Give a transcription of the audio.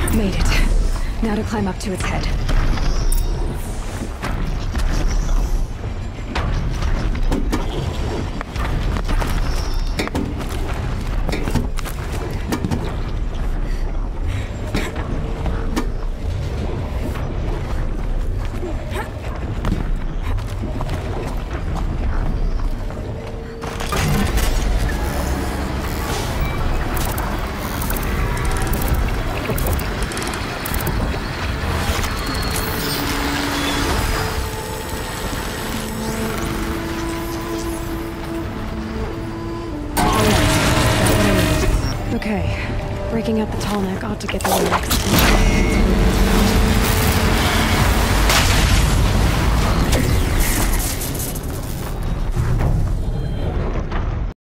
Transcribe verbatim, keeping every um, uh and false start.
Made it. Now to climb up to its head. Okay, breaking out the tall neck ought to get the next.